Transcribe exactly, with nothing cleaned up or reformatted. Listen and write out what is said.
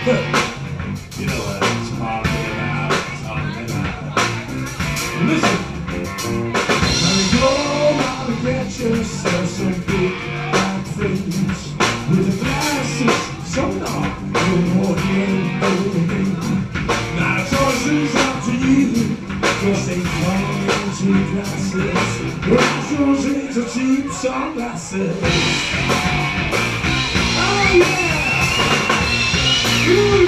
You know what I'm talking about, talking about. Listen, now go out and get yourself some big black friends with the glasses, so dark, no more hand holding. Now the choice is up to you, cause they come in cheap glasses. Glasses into cheap sunglasses. Oh yeah! Ooh.